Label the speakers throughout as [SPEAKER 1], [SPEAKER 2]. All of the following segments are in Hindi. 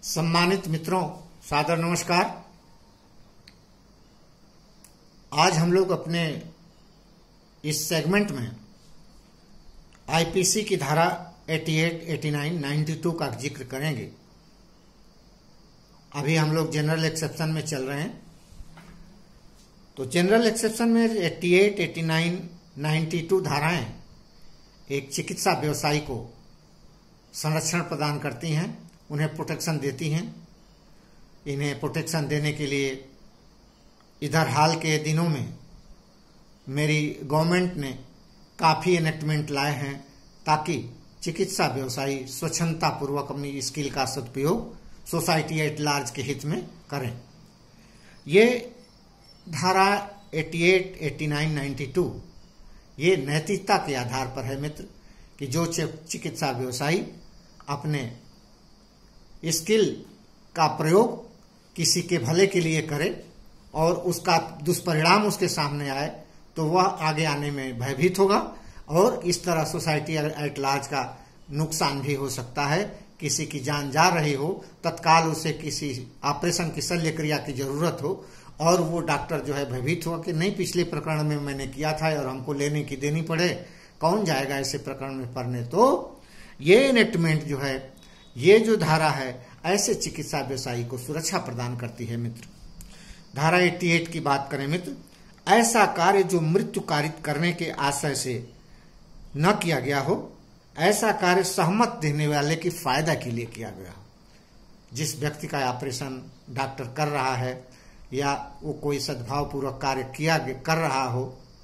[SPEAKER 1] सम्मानित मित्रों, सादर नमस्कार। आज हम लोग अपने इस सेगमेंट में आईपीसी की धारा 88, 89, 92 का जिक्र करेंगे। अभी हम लोग जनरल एक्सेप्शन में चल रहे हैं। तो जनरल एक्सेप्शन में 88, 89, 92 धाराएं एक चिकित्सा व्यवसायी को संरक्षण प्रदान करती हैं, उन्हें प्रोटेक्शन देती हैं। इन्हें प्रोटेक्शन देने के लिए इधर हाल के दिनों में मेरी गवर्नमेंट ने काफ़ी एनेक्टमेंट लाए हैं ताकि चिकित्सा व्यवसायी स्वच्छंदता पूर्वक अपनी स्किल का सदुपयोग सोसाइटी एट लार्ज के हित में करें। ये धारा 88, 89, 92 ये नैतिकता के आधार पर है मित्र, कि जो चिकित्सा व्यवसायी अपने स्किल का प्रयोग किसी के भले के लिए करे और उसका दुष्परिणाम उसके सामने आए तो वह आगे आने में भयभीत होगा और इस तरह सोसाइटी एट लार्ज का नुकसान भी हो सकता है। किसी की जान जा रही हो, तत्काल उसे किसी ऑपरेशन की शल्य क्रिया की जरूरत हो और वो डॉक्टर जो है भयभीत हुआ कि नहीं, पिछले प्रकरण में मैंने किया था और हमको लेने की देनी पड़े, कौन जाएगा ऐसे प्रकरण में पढ़ने। तो ये एनेक्टमेंट जो है, ये जो धारा है, ऐसे चिकित्सा व्यवसायी को सुरक्षा प्रदान करती है मित्र। धारा 88 की बात करें मित्र, ऐसा कार्य जो मृत्यु कारित करने के आशय से न किया गया हो, ऐसा कार्य सहमत देने वाले की फायदा के लिए किया गया हो। जिस व्यक्ति का ऑपरेशन डॉक्टर कर रहा है या वो कोई सद्भावपूर्वक कार्य कर रहा हो,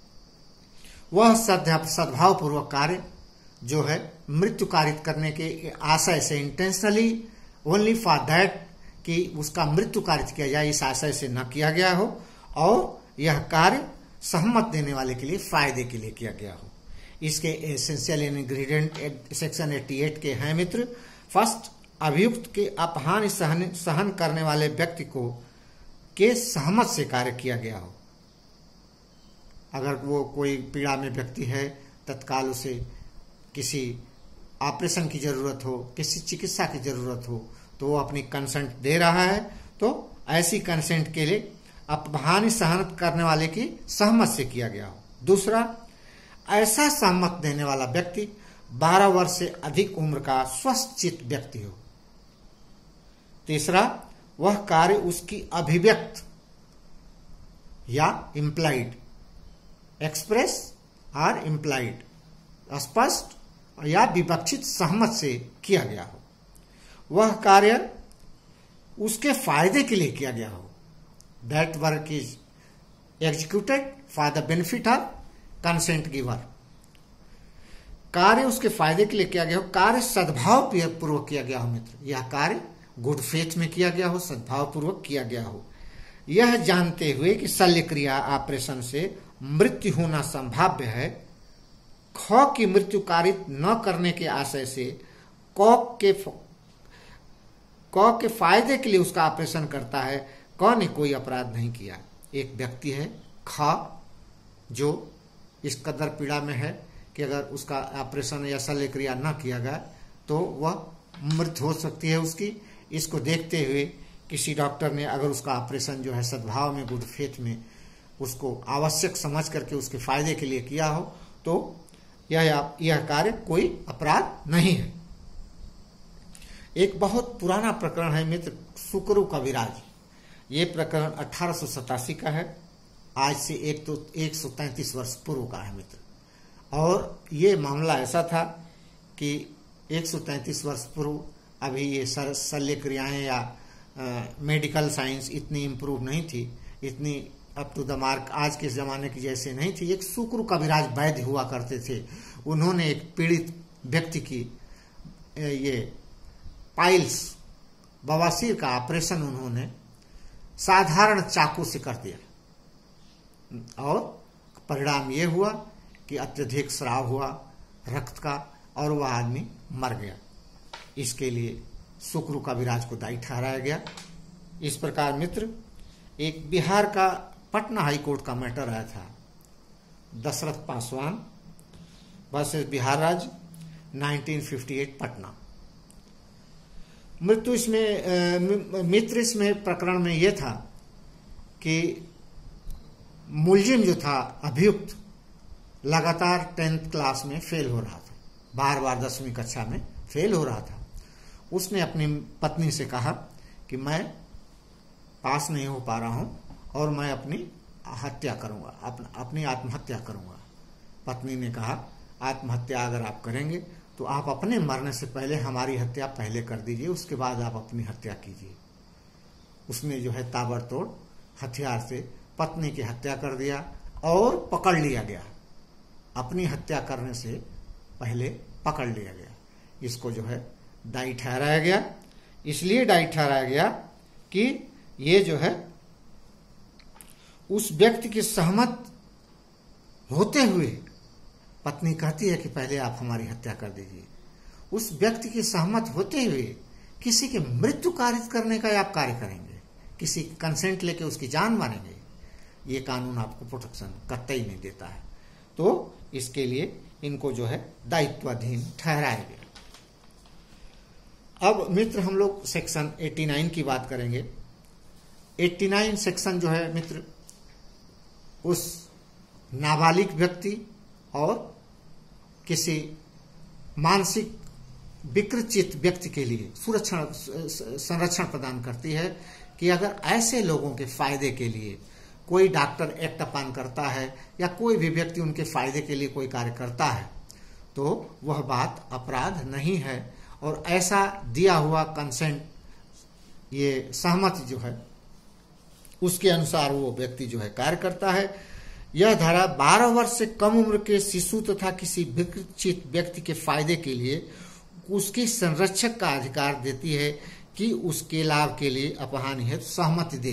[SPEAKER 1] वह सद्भावपूर्वक कार्य जो है मृत्यु कारित करने के आशय से, इंटेंशनली ओनली फॉर दैट, कि उसका मृत्यु कारित किया जाए, इस आशय से न किया गया हो और यह कार्य सहमत देने वाले के लिए फायदे के लिए किया गया हो। इसके एसेंशियल इंग्रेडिएंट सेक्शन 88 के हैं मित्र। फर्स्ट, अभियुक्त के अपहानि सहन करने वाले व्यक्ति को के सहमत से कार्य किया गया हो। अगर वो कोई पीड़ा में व्यक्ति है, तत्काल उसे किसी ऑपरेशन की जरूरत हो, किसी चिकित्सा की जरूरत हो, तो वो अपनी कंसेंट दे रहा है, तो ऐसी कंसेंट के लिए अपहानि सहन करने वाले की सहमत से किया गया हो। दूसरा, ऐसा सहमत देने वाला व्यक्ति 12 वर्ष से अधिक उम्र का स्वस्थ चित्त व्यक्ति हो। तीसरा, वह कार्य उसकी अभिव्यक्त या इम्प्लाइड, एक्सप्रेस और इम्प्लाइड, स्पष्ट या विवक्षित सहमत से किया गया हो। वह कार्य उसके फायदे के लिए किया गया हो। That work is executed for the benefit of consent giver. कार्य उसके फायदे के लिए किया गया हो, कार्य सद्भाव पूर्वक किया गया हो मित्र। यह कार्य गुड फेथ में किया गया हो, सद्भाव पूर्वक किया गया हो, यह जानते हुए कि शल्य क्रिया ऑपरेशन से मृत्यु होना संभाव्य है। ख की मृत्यु कारित न करने के आशय से क के फायदे के लिए उसका ऑपरेशन करता है। क ने कोई अपराध नहीं किया। एक व्यक्ति है ख, जो इस कदर पीड़ा में है कि अगर उसका ऑपरेशन या शल्य क्रिया न किया गया तो वह मृत्यु हो सकती है उसकी। इसको देखते हुए किसी डॉक्टर ने अगर उसका ऑपरेशन जो है सद्भाव में, गुड फेथ में, उसको आवश्यक समझ करके उसके फायदे के लिए किया हो, तो यह कार्य कोई अपराध नहीं है। एक बहुत पुराना प्रकरण है मित्र, सुकरू का विराज। ये प्रकरण 1887 का है, आज से 133 वर्ष पूर्व का है मित्र। और ये मामला ऐसा था कि 133 वर्ष पूर्व अभी ये शल्य क्रियाएं या मेडिकल साइंस इतनी इम्प्रूव नहीं थी, इतनी अप टू द मार्क आज के जमाने की जैसे नहीं थी। एक सुकरू कविराज वैद्य हुआ करते थे। उन्होंने एक पीड़ित व्यक्ति की ये पाइल्स, बवासीर का ऑपरेशन उन्होंने साधारण चाकू से कर दिया और परिणाम ये हुआ कि अत्यधिक स्राव हुआ रक्त का और वह आदमी मर गया। इसके लिए सुकरू कविराज को दायी ठहराया गया। इस प्रकार मित्र, एक बिहार का पटना हाई कोर्ट का मैटर आया था, दशरथ पासवान वर्सेस बिहार राज्य, 1958 पटना। मृत्यु इसमें मित्र इसमें प्रकरण में यह था कि मुलजिम जो था अभियुक्त लगातार 10th क्लास में फेल हो रहा था, बार बार 10वीं कक्षा में फेल हो रहा था। उसने अपनी पत्नी से कहा कि मैं पास नहीं हो पा रहा हूं और मैं अपनी हत्या करूंगा, अपनी आत्महत्या करूंगा। पत्नी ने कहा आत्महत्या अगर आप करेंगे तो आप अपने मरने से पहले हमारी हत्या पहले कर दीजिए, उसके बाद आप अपनी हत्या कीजिए। उसने जो है ताबड़तोड़ हथियार से पत्नी की हत्या कर दिया और पकड़ लिया गया। अपनी हत्या करने से पहले पकड़ लिया गया। इसको जो है दायी ठहराया गया। इसलिए दायी ठहराया गया कि ये जो है उस व्यक्ति की सहमत होते हुए, पत्नी कहती है कि पहले आप हमारी हत्या कर दीजिए, उस व्यक्ति की सहमत होते हुए किसी की मृत्यु कारित करने का आप कार्य करेंगे, किसी कंसेंट लेके उसकी जान मारेंगे, ये कानून आपको प्रोटेक्शन कतई नहीं देता है। तो इसके लिए इनको जो है दायित्वाधीन ठहराया गया। अब मित्र हम लोग सेक्शन 89 की बात करेंगे। 89 सेक्शन जो है मित्र उस नाबालिग व्यक्ति और किसी मानसिक विकृत व्यक्ति के लिए संरक्षण प्रदान करती है कि अगर ऐसे लोगों के फायदे के लिए कोई डॉक्टर एक्ट अपान करता है या कोई भी व्यक्ति उनके फायदे के लिए कोई कार्य करता है तो वह बात अपराध नहीं है, और ऐसा दिया हुआ कंसेंट, ये सहमति जो है उसके अनुसार वो व्यक्ति जो है कार्य करता है। यह धारा 12 वर्ष से कम उम्र के शिशु तथा किसी विकृत व्यक्ति के फायदे के लिए उसकी संरक्षक का अधिकार देती है कि उसके लाभ के लिए अपहानी हेतु सहमति दे।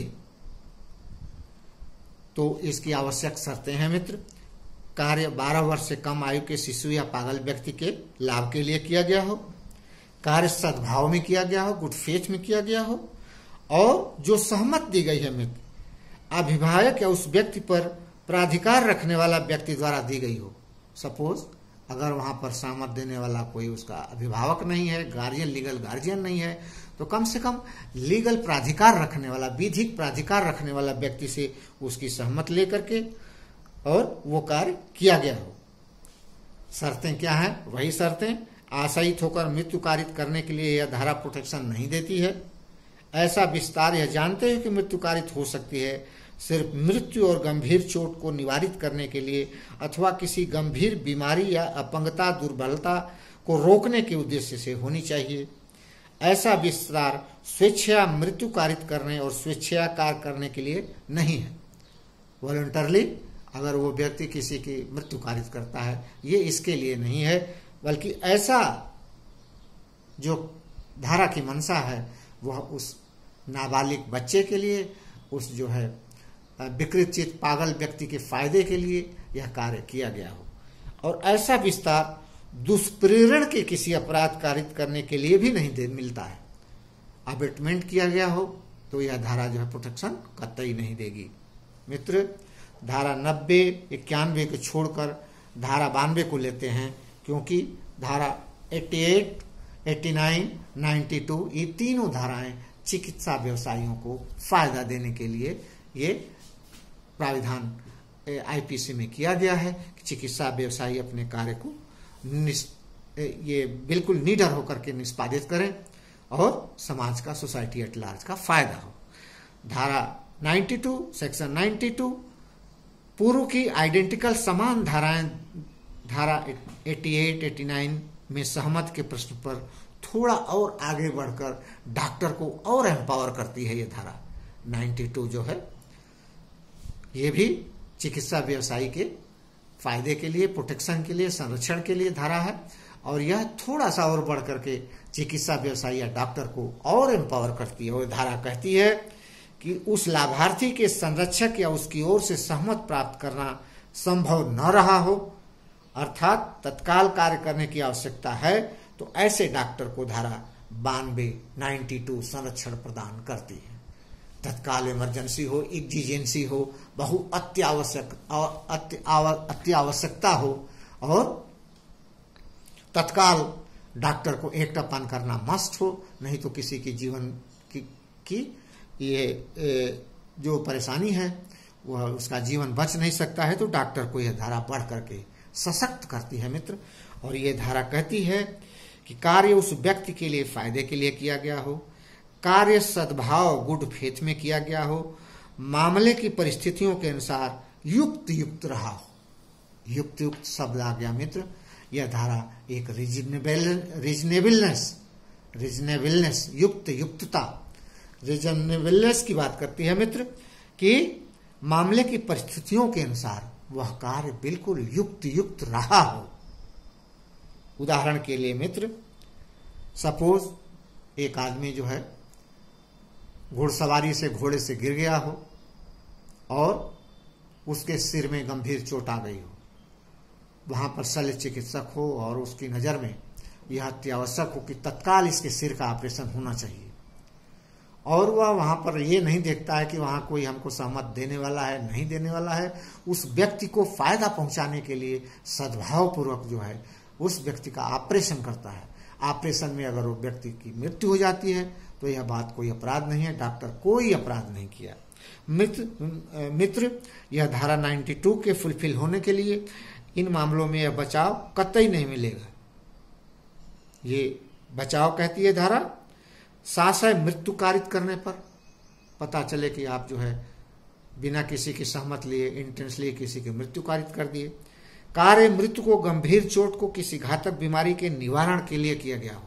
[SPEAKER 1] तो इसकी आवश्यक शर्तें हैं मित्र। कार्य 12 वर्ष से कम आयु के शिशु या पागल व्यक्ति के लाभ के लिए किया गया हो, कार्य सद्भाव में किया गया हो, गुड फेथ में किया गया हो, और जो सहमत दी गई है मित्र अभिभावक या उस व्यक्ति पर प्राधिकार रखने वाला व्यक्ति द्वारा दी गई हो। सपोज अगर वहां पर सहमत देने वाला कोई उसका अभिभावक नहीं है, गार्जियन, लीगल गार्जियन नहीं है, तो कम से कम लीगल प्राधिकार रखने वाला, विधिक प्राधिकार रखने वाला व्यक्ति से उसकी सहमत लेकर के और वो कार्य किया गया हो। शर्तें क्या है? वही शर्तें आशयित होकर मृत्यु कारित करने के लिए यह धारा प्रोटेक्शन नहीं देती है। ऐसा विस्तार यह जानते हुए कि मृत्यु कारित हो सकती है सिर्फ मृत्यु और गंभीर चोट को निवारित करने के लिए अथवा किसी गंभीर बीमारी या अपंगता, दुर्बलता को रोकने के उद्देश्य से होनी चाहिए। ऐसा विस्तार स्वेच्छा मृत्यु कारित करने और स्वेच्छा कार्य करने के लिए नहीं है। वॉलंटरली अगर वो व्यक्ति किसी की मृत्यु कारित करता है, ये इसके लिए नहीं है, बल्कि ऐसा जो धारा की मंशा है वह उस नाबालिग बच्चे के लिए, उस जो है विकृत चित्त पागल व्यक्ति के फायदे के लिए यह कार्य किया गया हो। और ऐसा विस्तार दुष्प्रेरण के किसी अपराध कारित करने के लिए भी नहीं मिलता है। अबेटमेंट किया गया हो तो यह धारा जो है प्रोटेक्शन कतई नहीं देगी। मित्र धारा 90, 91 को छोड़कर धारा 92 को लेते हैं, क्योंकि धारा 88, 89, 92 ये तीनों धाराएं चिकित्सा व्यवसायियों को फायदा देने के लिए ये प्राविधान आईपीसी में किया गया है कि चिकित्सा व्यवसायी अपने कार्य को ये बिल्कुल निडर होकर के निष्पादित करें और समाज का, सोसाइटी एट लार्ज का फायदा हो। धारा 92, सेक्शन 92 पूर्व की आइडेंटिकल समान धाराएं धारा 88, 89 में सहमत के प्रश्न पर थोड़ा और आगे बढ़कर डॉक्टर को और एम्पावर करती है। ये धारा 92 जो है ये भी चिकित्सा व्यवसायी के फायदे के लिए, प्रोटेक्शन के लिए, संरक्षण के लिए धारा है, और यह थोड़ा सा और बढ़ करके चिकित्सा व्यवसायी या डॉक्टर को और एम्पावर करती है। और धारा कहती है कि उस लाभार्थी के संरक्षक या उसकी ओर से सहमत प्राप्त करना संभव न रहा हो, अर्थात तत्काल कार्य करने की आवश्यकता है, तो ऐसे डॉक्टर को धारा 92, 92 संरक्षण प्रदान करती है। तत्काल इमरजेंसी हो, इमरजेंसी हो, बहु अत्यावश्यकता हो और तत्काल डॉक्टर को एक्ट अपन करना मस्ट हो, नहीं तो किसी की जीवन की ये जो परेशानी है वह उसका जीवन बच नहीं सकता है। तो डॉक्टर को यह धारा बढ़ करके सशक्त करती है मित्र। और ये धारा कहती है कि कार्य उस व्यक्ति के लिए फायदे के लिए किया गया हो, कार्य सद्भाव गुड फेथ में किया गया हो, मामले की परिस्थितियों के अनुसार युक्त रहा हो। युक्त शब्द आ गया मित्र। यह धारा एक रीजनेबलनेस युक्तता रीजनेबलनेस की बात करती है मित्र, कि मामले की परिस्थितियों के अनुसार वह कार्य बिल्कुल युक्त रहा हो। उदाहरण के लिए मित्र, सपोज एक आदमी जो है घुड़सवारी से घोड़े से गिर गया हो और उसके सिर में गंभीर चोट आ गई हो, वहां पर शल्य चिकित्सक हो और उसकी नजर में यह अत्यावश्यक हो कि तत्काल इसके सिर का ऑपरेशन होना चाहिए, और वह वहां पर यह नहीं देखता है कि वहां कोई हमको सहमत देने वाला है नहीं देने वाला है, उस व्यक्ति को फायदा पहुंचाने के लिए सद्भाव पूर्वक जो है उस व्यक्ति का ऑपरेशन करता है। ऑपरेशन में अगर वो व्यक्ति की मृत्यु हो जाती है तो यह बात कोई अपराध नहीं है, डॉक्टर कोई अपराध नहीं किया। मित्र यह धारा 92 के फुलफिल होने के लिए इन मामलों में यह बचाव कतई नहीं मिलेगा। ये बचाव कहती है धारा, साशय मृत्यु कारित करने पर पता चले कि आप जो है बिना किसी की सहमत लिए इंटेंसली किसी की मृत्यु कारित कर दिए, कार्य मृत्यु को गंभीर चोट को किसी घातक बीमारी के निवारण के लिए किया गया हो।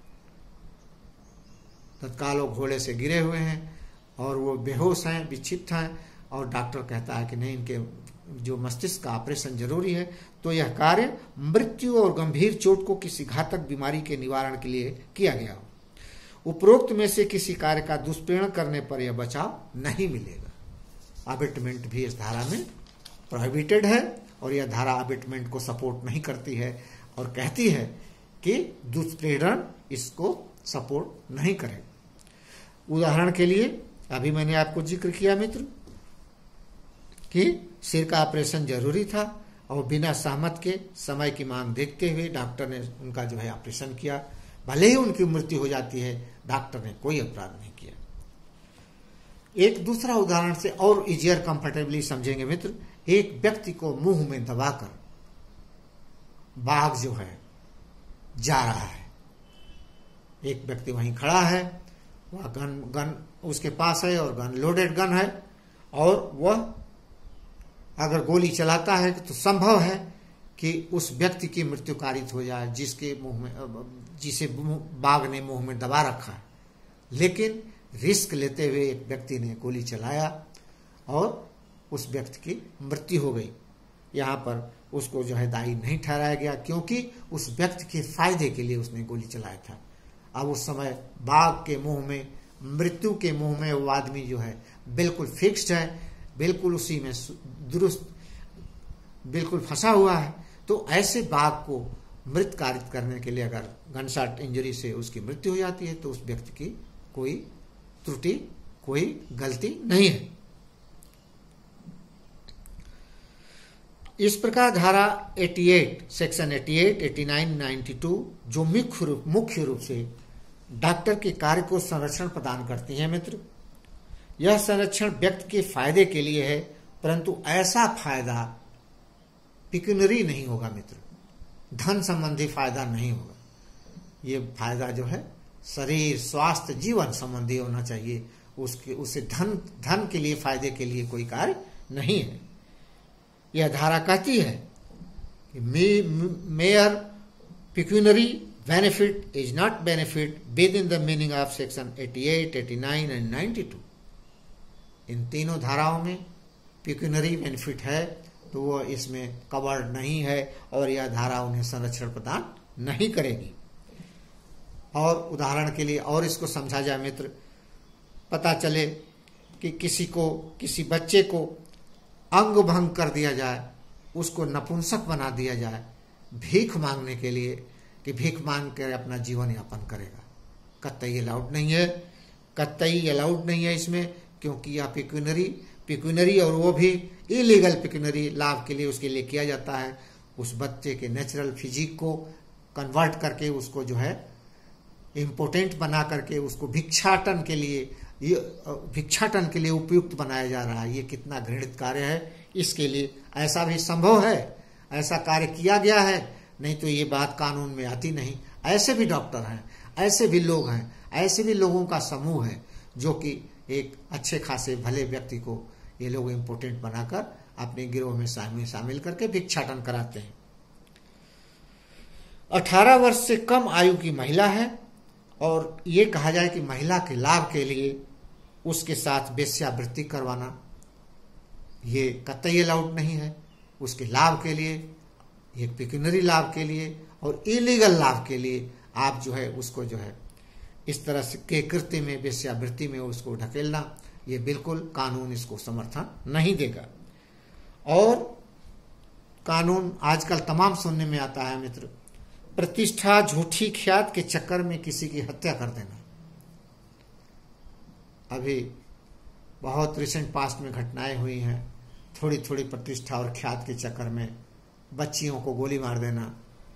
[SPEAKER 1] तत्काल वो घोड़े से गिरे हुए हैं और वो बेहोश हैं, विक्षिप्त हैं, और डॉक्टर कहता है कि नहीं, इनके जो मस्तिष्क का ऑपरेशन जरूरी है, तो यह कार्य मृत्यु और गंभीर चोट को किसी घातक बीमारी के निवारण के लिए किया गया हो। उपरोक्त में से किसी कार्य का दुष्प्रेरण करने पर यह बचाव नहीं मिलेगा। अबेटमेंट भी इस धारा में प्रोहिबिटेड है और यह धारा अबेटमेंट को सपोर्ट नहीं करती है और कहती है कि दुष्प्रेरण इसको सपोर्ट नहीं करेगा। उदाहरण के लिए अभी मैंने आपको जिक्र किया मित्र कि सिर का ऑपरेशन जरूरी था और बिना सहमत के समय की मांग देखते हुए डॉक्टर ने उनका जो है ऑपरेशन किया, भले ही उनकी मृत्यु हो जाती है, डॉक्टर ने कोई अपराध नहीं किया। एक दूसरा उदाहरण से और इजियर कंफर्टेबली समझेंगे मित्र। एक व्यक्ति को मुंह में दबाकर बाघ जो है जा रहा है, एक व्यक्ति वहीं खड़ा है, वह गन उसके पास है और गन लोडेड गन है, और वह अगर गोली चलाता है तो संभव है कि उस व्यक्ति की मृत्यु कारित हो जाए जिसके मुंह में जिसे बाघ ने मुंह में दबा रखा है। लेकिन रिस्क लेते हुए एक व्यक्ति ने गोली चलाया और उस व्यक्ति की मृत्यु हो गई। यहाँ पर उसको जो है दायी नहीं ठहराया गया क्योंकि उस व्यक्ति के फायदे के लिए उसने गोली चलाया था। अब उस समय बाघ के मुंह में, मृत्यु के मुंह में वो आदमी जो है बिल्कुल फिक्स्ड है, बिल्कुल उसी में दुरुस्त बिल्कुल फंसा हुआ है। तो ऐसे बाघ को मृत कारित करने के लिए अगर गनशॉट इंजरी से उसकी मृत्यु हो जाती है तो उस व्यक्ति की कोई त्रुटि, कोई गलती नहीं है। इस प्रकार धारा 88, सेक्शन 88, 89, 92 जो मुख्य रूप से डॉक्टर के कार्य को संरक्षण प्रदान करती है मित्र। यह संरक्षण व्यक्ति के फायदे के लिए है, परंतु ऐसा फायदा पिक्यूनरी नहीं होगा मित्र, धन संबंधी फायदा नहीं होगा। ये फायदा जो है शरीर, स्वास्थ्य, जीवन संबंधी होना चाहिए। उसे धन के लिए, फायदे के लिए कोई कार्य नहीं है। यह धारा कहती है कि mere pecuniary benefit is not benefit within the meaning of section 88, 89 and 92। इन तीनों धाराओं में पिक्यूनरी बेनिफिट है तो वह इसमें कवर्ड नहीं है और यह धारा उन्हें संरक्षण प्रदान नहीं करेगी। और उदाहरण के लिए और इसको समझा जाए मित्र, पता चले कि किसी बच्चे को अंग भंग कर दिया जाए, उसको नपुंसक बना दिया जाए भीख मांगने के लिए कि भीख मांग कर अपना जीवन यापन करेगा, कतई अलाउड नहीं है, कतई अलाउड नहीं है इसमें, क्योंकि यह पिक्यूनरी और वो भी इलीगल पिक्यूनरी लाभ के लिए उसके लिए किया जाता है। उस बच्चे के नेचुरल फिजिक को कन्वर्ट करके उसको जो है इम्पोर्टेंट बना करके उसको भिक्षाटन के लिए उपयुक्त बनाया जा रहा है। ये कितना घृणित कार्य है। इसके लिए ऐसा भी संभव है, ऐसा कार्य किया गया है, नहीं तो ये बात कानून में आती नहीं। ऐसे भी डॉक्टर हैं, ऐसे भी लोग हैं, ऐसे भी लोगों का समूह है जो कि एक अच्छे खासे भले व्यक्ति को ये लोग इम्पोर्टेंट बनाकर अपने गिरोह में शामिल करके भिक्षाटन कराते हैं। 18 वर्ष से कम आयु की महिला है और ये कहा जाए कि महिला के लाभ के लिए उसके साथ वेश्यावृत्ति करवाना ये कतई अलाउड नहीं है। उसके लाभ के लिए, एक पेक्यूनरी लाभ के लिए और इलीगल लाभ के लिए आप जो है उसको जो है इस तरह के कृत्य में, वेश्यावृत्ति में उसको ढकेलना, ये बिल्कुल कानून इसको समर्थन नहीं देगा। और कानून आजकल तमाम सुनने में आता है मित्र, प्रतिष्ठा, झूठी ख्यात के चक्कर में किसी की हत्या कर देना। अभी बहुत रिसेंट पास्ट में घटनाएं हुई हैं, थोड़ी थोड़ी प्रतिष्ठा और ख्यात के चक्कर में बच्चियों को गोली मार देना।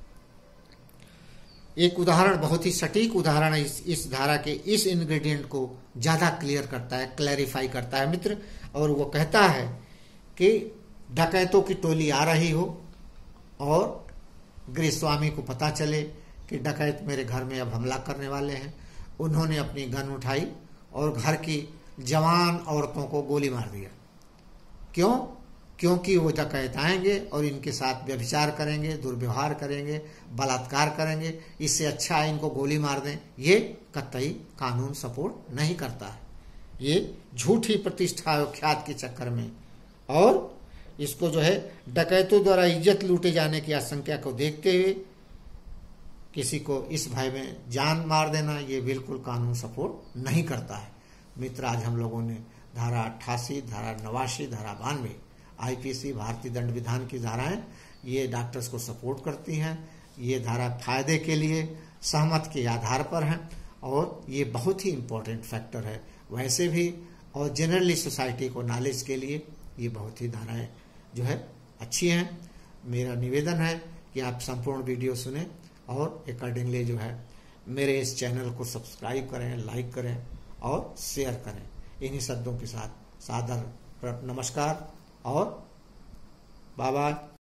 [SPEAKER 1] एक उदाहरण, बहुत ही सटीक उदाहरण इस धारा के इस इंग्रेडिएंट को ज्यादा क्लियर करता है, क्लैरिफाई करता है मित्र। और वो कहता है कि डकैतों की टोली आ रही हो और गृहस्वामी को पता चले कि डकैत मेरे घर में अब हमला करने वाले हैं। उन्होंने अपनी गन उठाई और घर की जवान औरतों को गोली मार दिया। क्यों? क्योंकि वो डकैत आएंगे और इनके साथ व्यभिचार करेंगे, दुर्व्यवहार करेंगे, बलात्कार करेंगे। इससे अच्छा है इनको गोली मार दें। ये कतई कानून सपोर्ट नहीं करता है। ये झूठी प्रतिष्ठा और ख्यात के चक्कर में और इसको जो है डकैतों द्वारा इज्जत लूटे जाने की आशंका को देखते हुए किसी को इस भय में जान मार देना, ये बिल्कुल कानून सपोर्ट नहीं करता है। मित्र, आज हम लोगों ने धारा 88, धारा 89, धारा 92 आईपीसी, भारतीय दंड विधान की धाराएं ये डॉक्टर्स को सपोर्ट करती हैं। ये धारा फायदे के लिए सहमत के आधार पर हैं और ये बहुत ही इम्पोर्टेंट फैक्टर है वैसे भी, और जनरली सोसाइटी को नॉलेज के लिए ये बहुत ही धाराएं जो है अच्छी हैं। मेरा निवेदन है कि आप संपूर्ण वीडियो सुने और अकॉर्डिंगली जो है मेरे इस चैनल को सब्सक्राइब करें, लाइक करें और शेयर करें। इन्हीं शब्दों के साथ सादर नमस्कार और बाय बाय।